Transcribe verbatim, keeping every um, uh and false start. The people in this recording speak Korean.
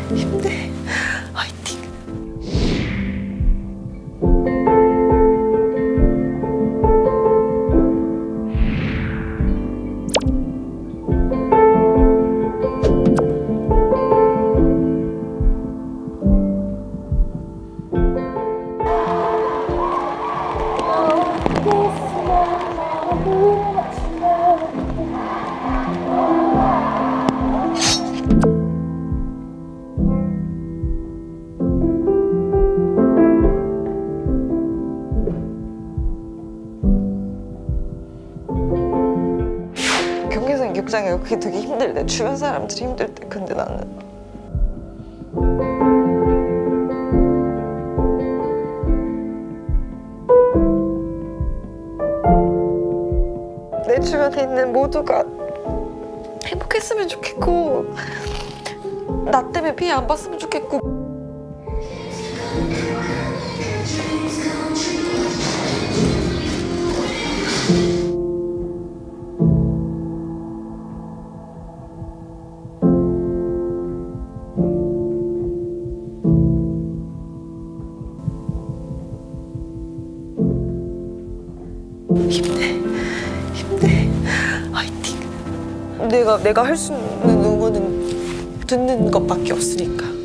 힘내. 화이팅. 경계선 격장에 그게 되게 힘들대. 주변 사람들이 힘들 때. 근데 나는 내 주변에 있는 모두가 행복했으면 좋겠고 나 때문에 피해 안 봤으면 좋겠고. 힘내, 힘내, 화이팅. 내가 내가 할 수 있는 응원은 듣는 것밖에 없으니까.